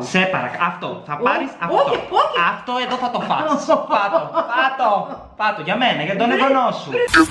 Σε παρακαλώ. Αυτό. Θα πάρεις αυτό. Αυτό εδώ θα το φας. Πάτο. Για μένα, για τον εγγονό σου.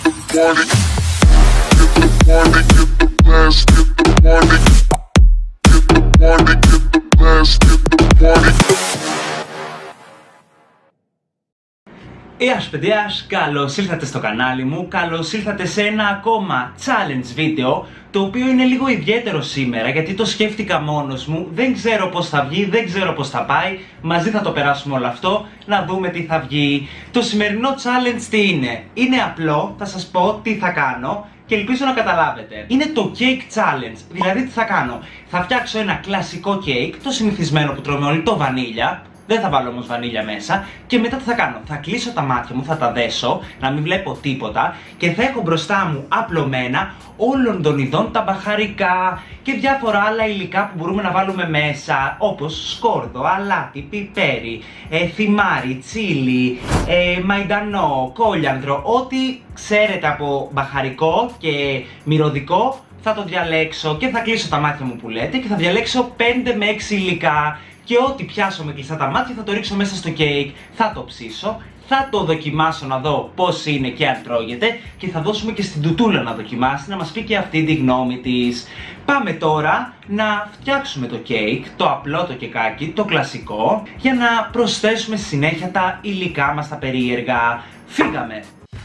Γεια σας παιδιάς, καλώς ήρθατε στο κανάλι μου, καλώς ήρθατε σε ένα ακόμα challenge βίντεο, το οποίο είναι λίγο ιδιαίτερο σήμερα γιατί το σκέφτηκα μόνος μου, δεν ξέρω πώς θα βγει, δεν ξέρω πώς θα πάει, μαζί θα το περάσουμε όλο αυτό, να δούμε τι θα βγει. Το σημερινό challenge τι είναι? Είναι απλό, θα σας πω τι θα κάνω και ελπίζω να καταλάβετε. Είναι το cake challenge, δηλαδή τι θα κάνω? Θα φτιάξω ένα κλασικό cake, το συνηθισμένο που τρώμε όλοι, το βανίλια. Δεν θα βάλω όμως βανίλια μέσα και μετά τι θα κάνω? Θα κλείσω τα μάτια μου, θα τα δέσω, να μην βλέπω τίποτα και θα έχω μπροστά μου απλωμένα όλων των ειδών τα μπαχαρικά και διάφορα άλλα υλικά που μπορούμε να βάλουμε μέσα, όπως σκόρδο, αλάτι, πιπέρι, θυμάρι, τσίλι, μαϊντανό, κόλιανδρο, ό,τι ξέρετε από μπαχαρικό και μυρωδικό θα το διαλέξω και θα κλείσω τα μάτια μου που λέτε και θα διαλέξω 5 με 6 υλικά. Και ό,τι πιάσω με κλειστά τα μάτια θα το ρίξω μέσα στο κέικ, θα το ψήσω, θα το δοκιμάσω να δω πώς είναι και αν τρώγεται και θα δώσουμε και στην Τουτούλα να δοκιμάσει, να μας πει και αυτή τη γνώμη της. Πάμε τώρα να φτιάξουμε το κέικ, το απλό το κεκάκι, το κλασικό, για να προσθέσουμε στη συνέχεια τα υλικά μας τα περίεργα. Φύγαμε!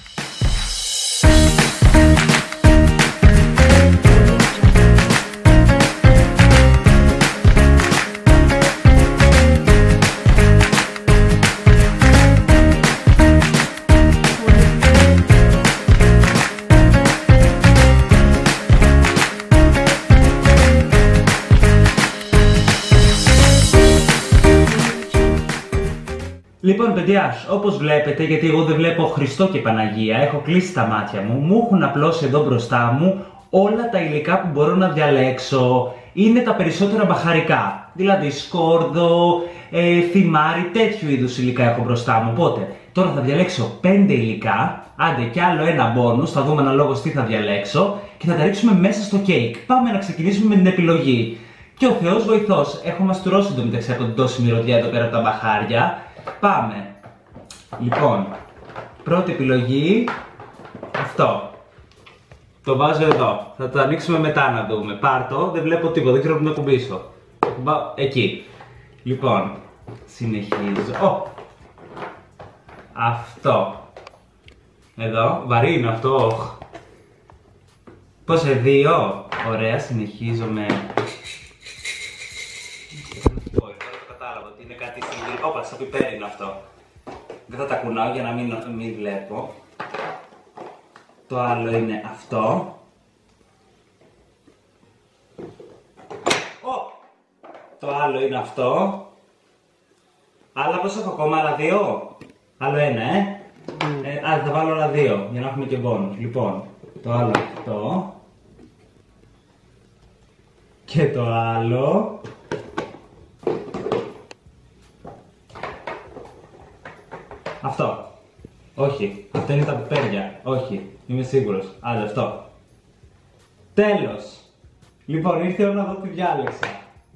Λοιπόν παιδιάς, όπως βλέπετε, γιατί εγώ δεν βλέπω Χριστό και Παναγία, έχω κλείσει τα μάτια μου, μου έχουν απλώσει εδώ μπροστά μου όλα τα υλικά που μπορώ να διαλέξω. Είναι τα περισσότερα μπαχαρικά, δηλαδή σκόρδο, θυμάρι, τέτοιου είδους υλικά έχω μπροστά μου. Οπότε, τώρα θα διαλέξω 5 υλικά, άντε κι άλλο ένα μπόνους, θα δούμε αναλόγως τι θα διαλέξω και θα τα ρίξουμε μέσα στο κέικ. Πάμε να ξεκινήσουμε με την επιλογή. Και ο Θεός βοηθός, έχω μαστουρώσει το μεταξύ από την τόση μυρωδιά εδώ πέρα από τα μπαχάρια. Πάμε. Λοιπόν, πρώτη επιλογή, αυτό. Το βάζω εδώ. Θα το ανοίξουμε μετά να δούμε. Πάρτο, δεν βλέπω τίποτα, δεν ξέρω που να κουμπίσω. Εκεί. Λοιπόν, συνεχίζω. Αυτό. Εδώ, βαρύ είναι αυτό. Πώς, 2. Ωραία, συνεχίζω με... Κατάλαβα ότι είναι κάτι συγκεκριμένο. Όπα, σαν πιπέρι είναι αυτό. Δεν θα τα κουνάω για να μην βλέπω. Το άλλο είναι αυτό. Το άλλο είναι αυτό. Άλλα πώς έχω ακόμα, άλλα 2. Άλλο ένα, θα βάλω άλλα 2 για να έχουμε και μπόνους. Λοιπόν, το άλλο αυτό. Και το άλλο. Αυτό. Όχι. Αυτό είναι τα πιπέρια. Όχι. Είμαι σίγουρος. Άλλο αυτό. Τέλος. Λοιπόν, ήρθε η ώρα να δω τι διάλεξα.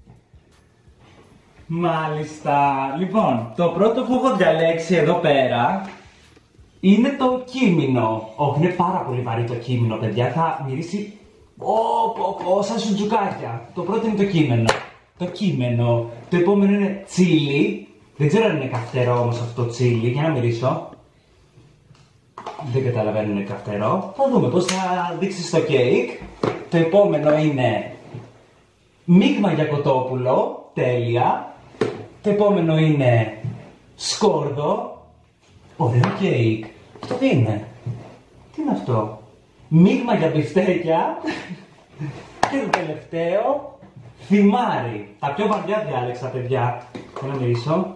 Μάλιστα. Λοιπόν, το πρώτο που έχω διαλέξει εδώ πέρα είναι το κίμινο. Όχι, είναι πάρα πολύ βαρύ το κίμινο, παιδιά. Θα μυρίσει σαν σουτζουκάκια. Το πρώτο είναι το κείμενο. Το επόμενο είναι τσίλι. Δεν ξέρω αν είναι καυτερό όμως αυτό το τσίλι, για να μυρίσω. Δεν καταλαβαίνω αν είναι καυτερό. Θα δούμε πώς θα δείξει στο κέικ. Το επόμενο είναι μείγμα για κοτόπουλο, τέλεια. Το επόμενο είναι σκόρδο. Ωραίο κέικ. Αυτό τι είναι? Τι είναι αυτό? Μείγμα για μπιφτέκια. Και το τελευταίο, θυμάρι. Τα πιο βαριά διάλεξα, παιδιά. Για να μυρίσω.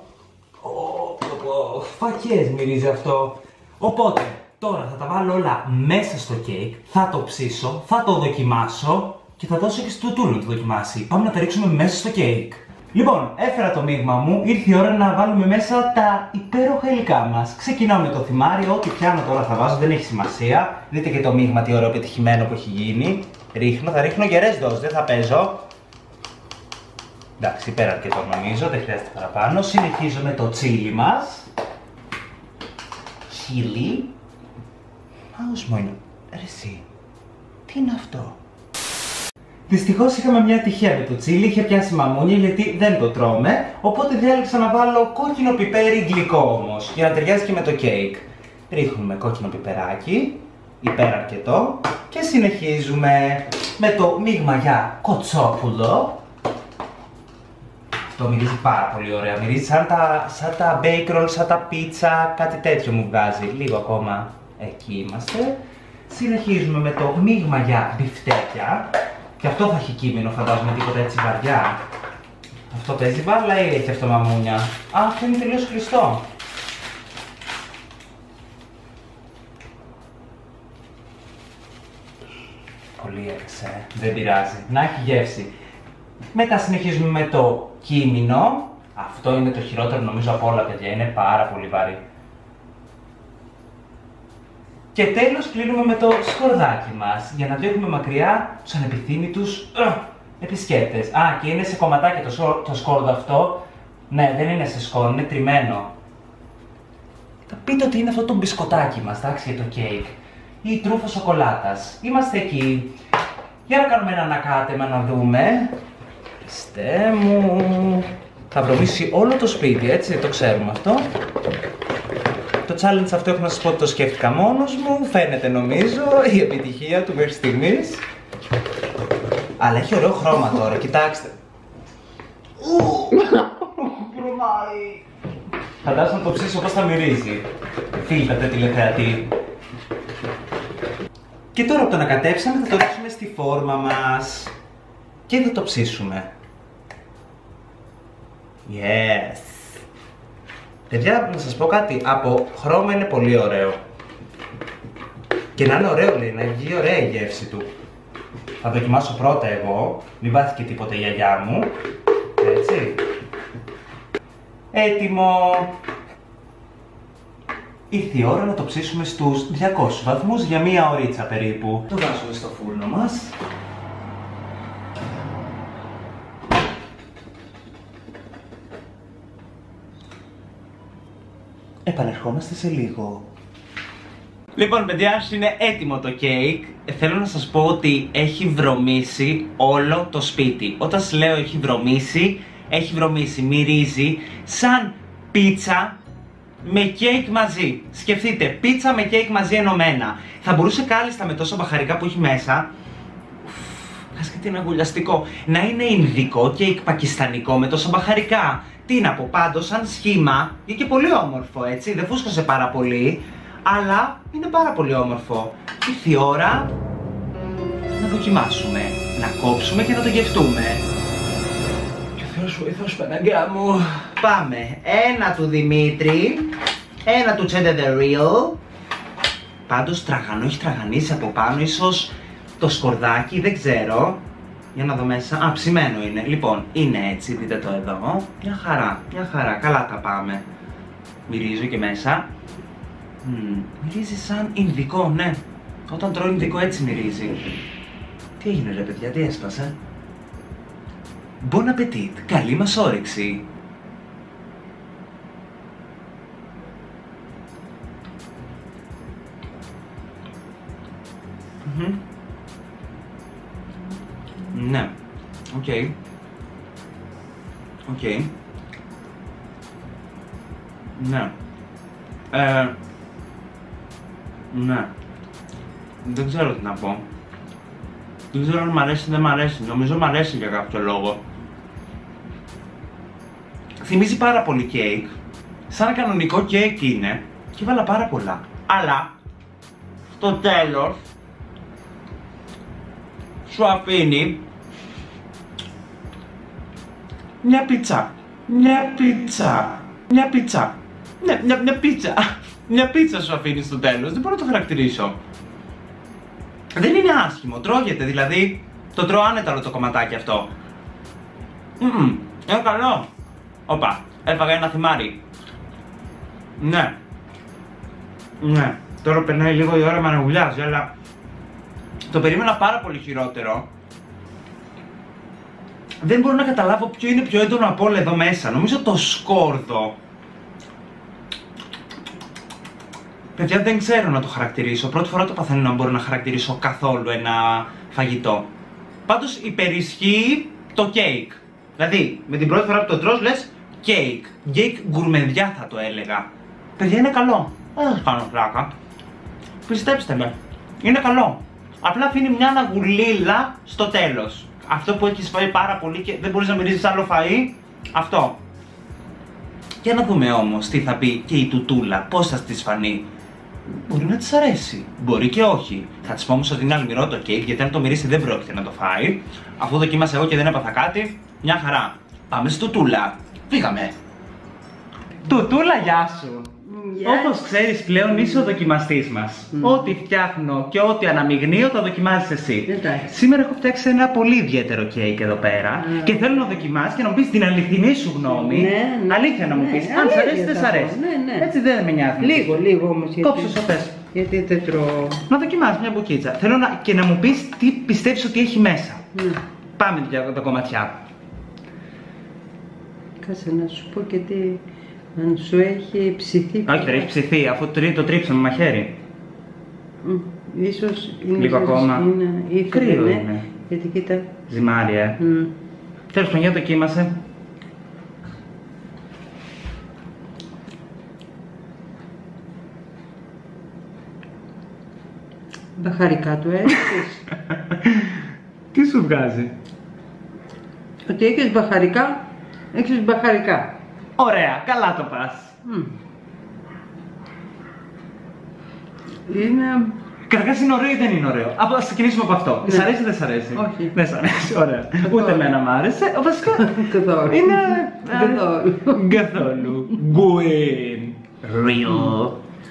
Φακές μυρίζει αυτό. Οπότε, τώρα θα τα βάλω όλα μέσα στο κέικ, θα το ψήσω, θα το δοκιμάσω και θα δώσω και στο Τουτούλου να το δοκιμάσει. Πάμε να τα ρίξουμε μέσα στο κέικ. Λοιπόν, έφερα το μείγμα μου, ήρθε η ώρα να βάλουμε μέσα τα υπέροχα υλικά μας. Ξεκινάω με το θυμάρι, ό,τι πιάνω τώρα θα βάζω, δεν έχει σημασία. Δείτε και το μείγμα τι ωραίο πετυχημένο που έχει γίνει. Θα ρίχνω γερές δόσεις, δεν θα παίζω. Εντάξει, πέρα αρκετό νομίζω, δεν χρειάζεται παραπάνω. Συνεχίζουμε το τσίλι μας. Τσίλι. Μάους μου είναι. Ρε εσύ, τι είναι αυτό? Δυστυχώς είχαμε μια ατυχία με το τσίλι, είχε πιάσει μαμούνια γιατί δεν το τρώμε. Οπότε διάλεξα να βάλω κόκκινο πιπέρι γλυκό όμως, για να ταιριάζει και με το κέικ. Ρίχνουμε κόκκινο πιπεράκι, υπεραρκετό, και συνεχίζουμε με το μείγμα για κοτσόπουλο. Αυτό μυρίζει πάρα πολύ ωραία, μυρίζει σαν τα bake roll, σαν τα πίτσα, κάτι τέτοιο μου βγάζει. Λίγο ακόμα, εκεί είμαστε. Συνεχίζουμε με το μείγμα για μπιφτέκια. Και αυτό θα έχει κείμενο, φαντάζομαι, τίποτα έτσι βαριά. Αυτό παίζει βάλα ή έχει αυτό μαμούνια? Α, αυτό είναι τελείως κλειστό. Πολύ έξε, δεν πειράζει, να έχει γεύση. Μετά συνεχίζουμε με το κείμενο. Αυτό είναι το χειρότερο νομίζω από όλα, παιδιά, είναι πάρα πολύ βαρύ. Και τέλος κλείνουμε με το σκορδάκι μας, για να διώχνουμε μακριά τους ανεπιθύμητους επισκέπτες. Α, και είναι σε κομματάκια το σκόρδο αυτό. Ναι, δεν είναι σε σκόρδο, είναι τριμμένο. Θα πείτε ότι είναι αυτό το μπισκοτάκι μας, εντάξει, για το κέικ. Ή τρούφα σοκολάτας. Είμαστε εκεί. Για να κάνουμε ένα ανακάτεμα να δούμε. Χριστέ μου. Θα βρωμίσει όλο το σπίτι, έτσι, το ξέρουμε αυτό. Το challenge αυτό έχω να σας πω ότι το σκέφτηκα μόνος μου, φαίνεται νομίζω η επιτυχία του μέχρι στιγμής. Αλλά έχει ωραίο χρώμα τώρα, κοιτάξτε. Βρωμάει. Φαντάζομαι να το ψήσω πώς θα μυρίζει. Φίλτατε τηλεθεατή. Και τώρα που το ανακατέψαμε θα το ρίξουμε στη φόρμα μας. Και θα το ψήσουμε. Yes. Παιδιά, να σας πω κάτι, από χρώμα είναι πολύ ωραίο. Και να είναι ωραίο λέει, να βγει ωραία η γεύση του. Θα δοκιμάσω πρώτα εγώ, μην πάθει και τίποτα η γιαγιά μου. Έτσι. Έτοιμο. Ήρθε η ώρα να το ψήσουμε στους 200 βαθμούς για μία ωρίτσα περίπου. Το βάζουμε στο φούρνο μας. Επανερχόμαστε σε λίγο. Λοιπόν, παιδιά, είναι έτοιμο το κέικ. Θέλω να σας πω ότι έχει βρωμίσει όλο το σπίτι. Όταν σας λέω έχει βρωμίσει, μυρίζει σαν πίτσα με κέικ μαζί. Σκεφτείτε, πίτσα με κέικ μαζί ενωμένα. Θα μπορούσε κάλλιστα με τόσο μπαχαρικά που έχει μέσα, κάτι είναι αγουλιαστικό, να είναι ινδικό κέικ πακιστανικό με τόσο μπαχαρικά. Τι να πω, πάντως σαν σχήμα είναι και πολύ όμορφο, έτσι, δεν φούσκωσε πάρα πολύ, αλλά είναι πάρα πολύ όμορφο. Ήρθε η ώρα να δοκιμάσουμε, να κόψουμε και να το γευτούμε. Και ο Θεός βοηθός, Παναγιά μου. Πάμε, ένα του Δημήτρη, ένα του Cheddar the Real. Πάντως τραγανό, έχει τραγανίσει από πάνω, ίσως το σκορδάκι, δεν ξέρω. Για να δω μέσα. Α, ψημένο είναι. Λοιπόν, είναι έτσι, δείτε το εδώ. Μια χαρά, μια χαρά. Καλά τα πάμε. Μυρίζω και μέσα. Μυρίζει σαν ινδικό, ναι. Όταν τρώω ινδικό έτσι μυρίζει. Τι έγινε ρε παιδιά, τι έσπασε? Bon appetit, καλή μας όρεξη. Ναι, οκ. Ναι. Ναι. Δεν ξέρω τι να πω. Δεν ξέρω αν μ' αρέσει ή δεν μ' αρέσει. Νομίζω μ' αρέσει για κάποιο λόγο. Θυμίζει πάρα πολύ κέικ. Σαν κανονικό κέικ είναι. Και βάλα πάρα πολλά. Αλλά στο τέλος σου αφήνει μια πίτσα. Μια πίτσα. Μια πίτσα. Ναι, μια πίτσα. Μια πίτσα σου αφήνει στο τέλος. Δεν μπορώ να το χαρακτηρίσω. Δεν είναι άσχημο. Τρώγεται, δηλαδή το τρώω άνετα όλο το κομματάκι αυτό. Είναι καλό. Όπα, έφαγα ένα θυμάρι. Ναι. Ναι. Τώρα περνάει λίγο η ώρα, με αναγουλιάζει, αλλά το περίμενα πάρα πολύ χειρότερο. δεν μπορώ να καταλάβω ποιο είναι πιο έντονο από όλα εδώ μέσα. Νομίζω το σκόρδο. Παιδιά, δεν ξέρω να το χαρακτηρίσω. Πρώτη φορά το παθαίνω να μπορώ να χαρακτηρίσω καθόλου ένα φαγητό. Πάντως υπερισχύει το κέικ. Δηλαδή, με την πρώτη φορά που το τρως λες κέικ. Κέικ γκουρμεδιά θα το έλεγα. Παιδιά, είναι καλό. Δεν θα κάνω πλάκα. Πιστέψτε με. Είναι καλό. Απλά αφήνει μια αναγουλίλα στο τέλος. Αυτό που έχεις φάει πάρα πολύ και δεν μπορείς να μυρίζεις άλλο φαΐ. Αυτό. Για να δούμε όμως τι θα πει και η τουτούλα. Πώς θα της φανεί. Μπορεί να της αρέσει. Μπορεί και όχι. Θα της πω όμως ότι είναι αλμυρό το κέικ, γιατί αν το μυρίσει δεν πρόκειται να το φάει. Αφού δοκίμασα εγώ και δεν έπαθα κάτι, μια χαρά. Πάμε στη τουτούλα. Φύγαμε. Τουτούλα, γεια σου. Όπως ξέρεις πλέον είσαι ο δοκιμαστής μας. Ό,τι φτιάχνω και ό,τι αναμειγνύω το δοκιμάζεις εσύ. Σήμερα έχω φτιάξει ένα πολύ ιδιαίτερο κέικ εδώ πέρα και θέλω να δοκιμάσεις και να μου πεις την αληθινή σου γνώμη. Αλήθεια να μου πεις. Αν σ' αρέσει, δεν σ' αρέσει. Έτσι δεν με νοιάζει. Λίγο όμως. Κόψε σου πες. Γιατί δεν τρώω. Να δοκιμάσεις μια μπουκίτσα. Θέλω και να μου πεις τι πιστεύεις ότι έχει μέσα. Πάμε για τα κομματιά. Κάτσε να σου πω και τι. Αν σου έχει ψηθεί. Όχι, δεν έχει ψηθεί, αφού το τρίψαμε με μαχαίρι. Ίσως είναι. Λίγο ακόμα. Κρύο είναι. Γιατί κοίτα. Ζυμάρι, Τέλος πάντων, για δοκίμασε. Μπαχαρικά του έχεις. Τι σου βγάζει? Ότι έχεις μπαχαρικά, έχεις μπαχαρικά. Ωραία, καλά το πας. Είναι... Καταρχάς είναι ωραίο ή δεν είναι ωραίο? Ας ξεκινήσουμε από αυτό. Σ' αρέσει ή δεν σ' αρέσει? Όχι. Δεν σ' αρέσει, ωραία. Ούτε εμένα μ' άρεσε. Βασικά καθόλου. είναι... Καθόλου. Καθόλου. Γκουίν. Real.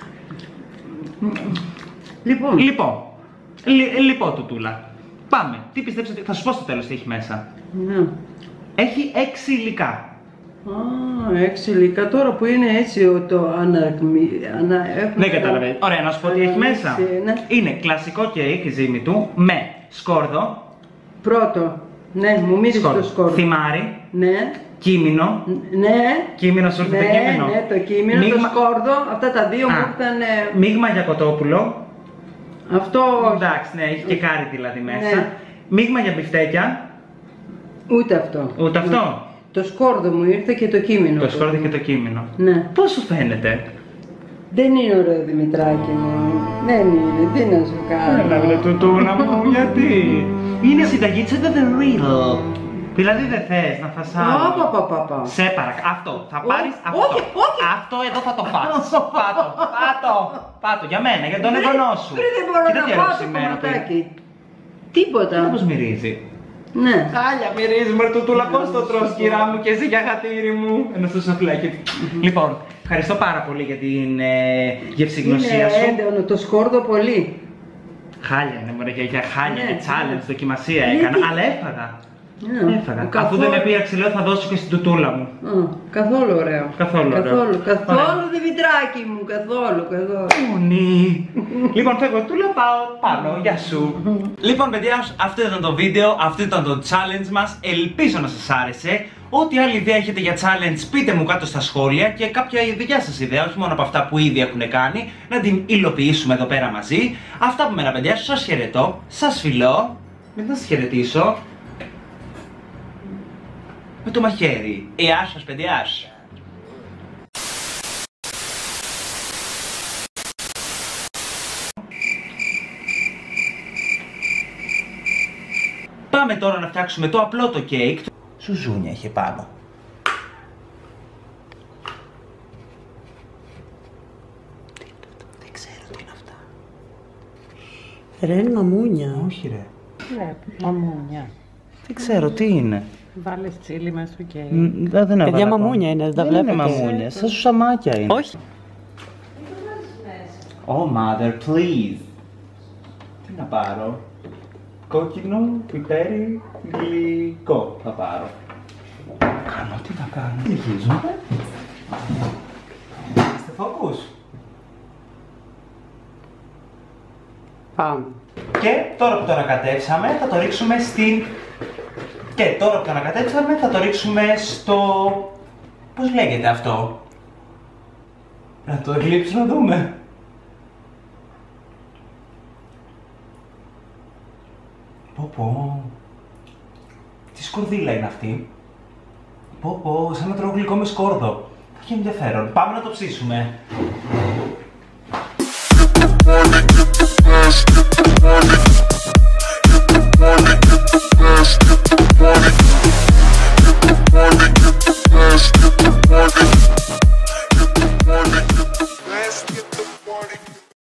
Λοιπόν, τουτούλα. Πάμε. Τι πιστεύεις ότι... Θα σου πω στο τέλος τι έχει μέσα. Έχει 6 υλικά. 6 υλικά τώρα που είναι έτσι το Δεν καταλαβαίνεις. Ωραία, να σου πω τι έχει μέσα. Είναι κλασικό κέικ η ζύμη του με σκόρδο. Πρώτο. Ναι, μου μύρισε το σκόρδο. Θυμάρι. Ναι. Κίμηνο. Ναι. Κίμηνο σου ήρθε κείμενο. Ναι, το κίμηνο, το σκόρδο. Αυτά τα δύο μου ήρθαν. Μείγμα για κοτόπουλο. Αυτό. Εντάξει, ναι, έχει και κάρι δηλαδή μέσα. Μείγμα για μπιφτέκια. Ούτε αυτό. Ούτε αυτό. Το σκόρδο μου ήρθε και το κείμενο. Το σκόρδο και το κείμενο. Ναι. Πώς σου φαίνεται? Δεν είναι ωραίο, Δημητράκη μου. Δεν είναι. Τι να σου κάνω. Έλα, τουτούλα μου, γιατί? Είναι συνταγή της The Real. Δηλαδή δεν θες να φας άλλο. Σε παρακαλώ. Αυτό. Θα πάρεις αυτό. Όχι. Αυτό εδώ θα το φας. Πάτο. Για μένα, για τον εγγονό σου. Δεν μπορώ να φάω το κομματάκι. Τίποτα. Πώς μυρίζει? Ναι. Χάλια μυρίζει, μωρέ τουτούλα, πώς το τρως, κυρά μου, και εσύ για χατήρι μου. Ένα στο σοφλάκι. Λοιπόν, ευχαριστώ πάρα πολύ για την γευσηγνωσία σου. Είναι έντονο το σκόρδο πολύ. Χάλια είναι, μωρέ, για χάλια, challenge, δοκιμασία έκανα, αλλά έφαγα. Έφαγα. Αφού δεν με πείραξε, λέω θα δώσω και στην τουτούλα μου. Καθόλου ωραίο. Καθόλου Δημητράκη μου, καθόλου. Ουνί. Λοιπόν, φεύγω, τούλα, πάω πάνω, γεια σου. Λοιπόν, παιδιά, αυτό ήταν το βίντεο, αυτό ήταν το challenge μας. Ελπίζω να σας άρεσε. Ό,τι άλλη ιδέα έχετε για challenge, πείτε μου κάτω στα σχόλια και κάποια δικιά σας ιδέα, όχι μόνο από αυτά που ήδη έχουν κάνει, να την υλοποιήσουμε εδώ πέρα μαζί. Αυτά από μένα, παιδιά, σας χαιρετώ, σας φιλώ. Μετά να σας χαιρετήσω με το μαχαίρι. Γεια σας, παιδιά. Πάμε τώρα να φτιάξουμε το απλό το κέικ. Ζουζούνια έχει πάνω. Δεν ξέρω τι είναι αυτά. Ρε, είναι μαμούνια. Όχι ρε. Μαμούνια. Δεν ξέρω τι είναι. Βάλες τσίλι μέσα στο κέικ. Δεν έβαλα. Παιδιά, μαμούνια είναι, δεν τα βλέπετε. Δεν είναι μαμούνια, σαν σουσαμάκια είναι. Όχι. Oh mother, please. Τι να πάρω? Κόκκινο, πιπέρι, γλυκό θα πάρω. Τι θα κάνω? Συνεχίζω. Είστε focus. Πάμε. Και τώρα που το ανακατεύσαμε θα το ρίξουμε στην Και τώρα που το ανακατέψαμε θα το ρίξουμε στο... πώς λέγεται αυτό? Να το γλύψω να δούμε. Πω. Τι σκορδίλα είναι αυτή. Πω, σαν να τρώω γλυκό με σκόρδο. Θα έχει ενδιαφέρον. Πάμε να το ψήσουμε.